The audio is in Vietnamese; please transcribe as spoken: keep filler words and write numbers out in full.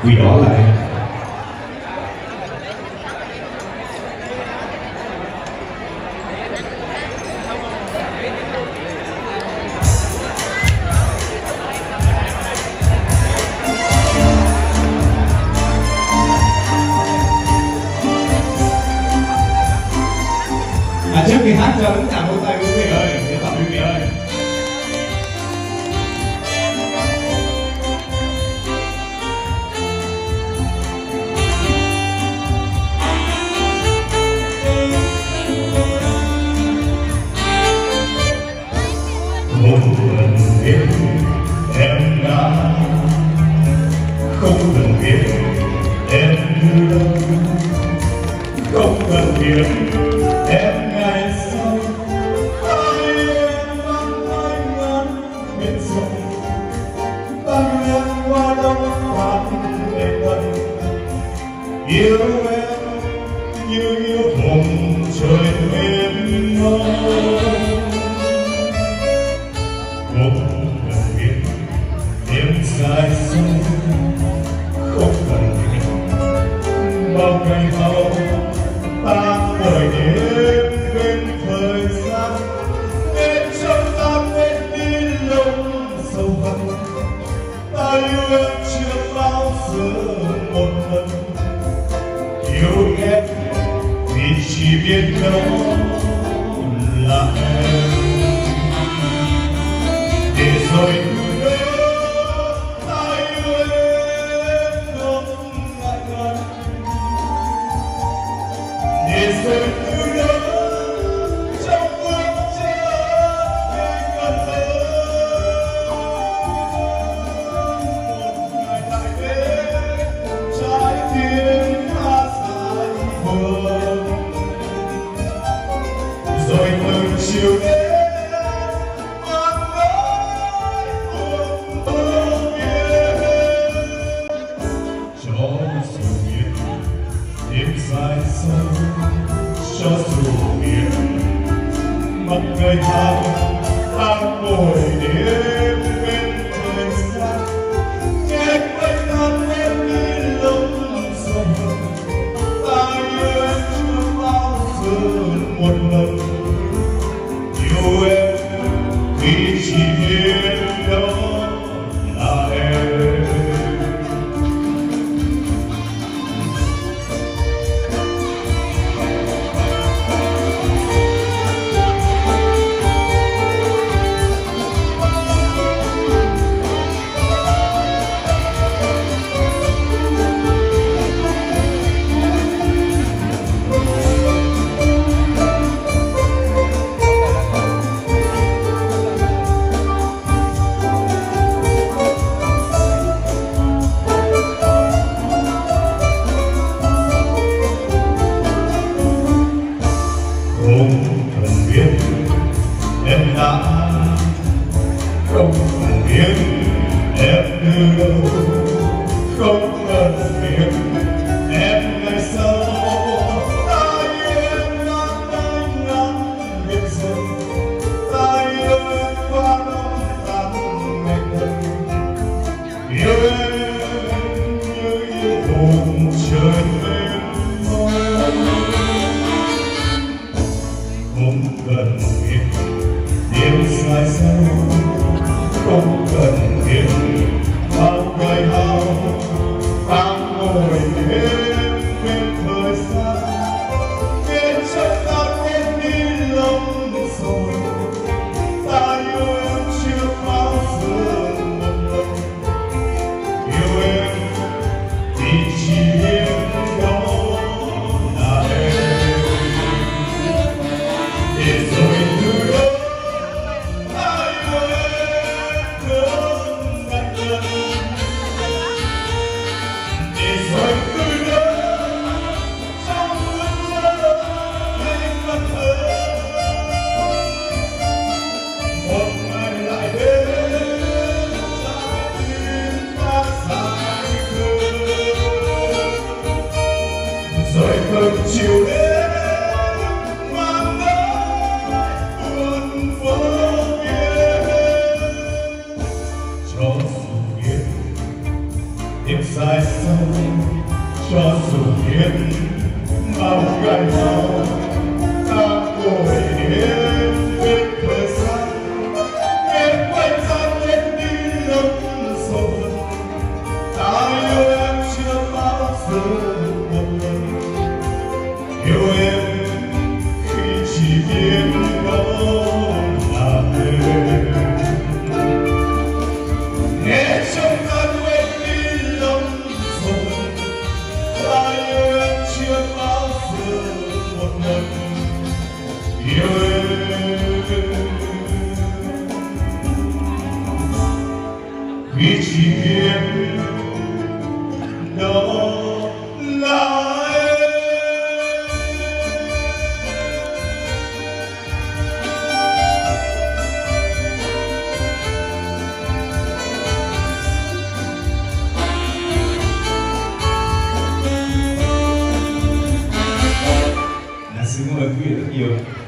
Quỳ đó lại. À, trước khi hát cho tất cả vỗ tay quý vị ơi, để tặng quý vị ơi. Không cần biết em đã, không cần biết em như đâu, không cần biết em ngày sau hai em mang tay ngàn biển rộng, ta nguyện qua đông và về tận yêu em như yêu vùng trời mênh mông. Không cần biết đêm dài sâu, không cần biết bao ngày hậu ta đời đến bên thời gian, để cho ta quên đi lòng sâu hận. Ta yêu em chưa bao giờ một lần, yêu em vì chỉ biết đó là em. Để rồi từ đó ta yêu em không ngại ngần, để rồi từ đó trong bước chân đến gần hơn. Một ngày lại đến trái tim ta dài vời, rồi từng chiều đến dài sâu. Cho dù biết mặt người thao đang ngồi đêm bên thời gian, nghe quay ta quên đi lòng sầu hận. Ta yêu em chưa bao giờ một lần, yêu em vì chỉ biết đó là em. Không cần biết em đã, không cần biết em từ đâu, không cần biết em ngày sau. Ta yêu em mang tay ngàn biển rộng, ta yêu em qua năm tháng ngày lần, yêu em như yêu vùng trời mênh mông. Không cần biết đêm dài sâu, không cần biết bao ngày hao ta ngồi đêm bên thời gian, để cho ta quên đi lòng sầu. Ta yêu em chưa bao giờ một lần, yêu em vì chỉ biết đó là em. Để rồi từ đó ta yêu em không ngại ngần, để rồi từ đó trong bước chân đến gần hơn. Một ngày lại đến trái tim ta dài khơi, rồi từng chiều đến đêm dài lại sau cho dù biết bao gai nhau ta ngồi đến bên thời gian em quay ra em đi lấp rồi ta yêu em chưa bao giờ một lần yêu em khi chỉ biết đó là em nghe trong cơn quên đi lắm rồi ta yêu em chưa bao giờ một lần yêu em khi chỉ biết đó là Xin mời quý vị rất nhiều.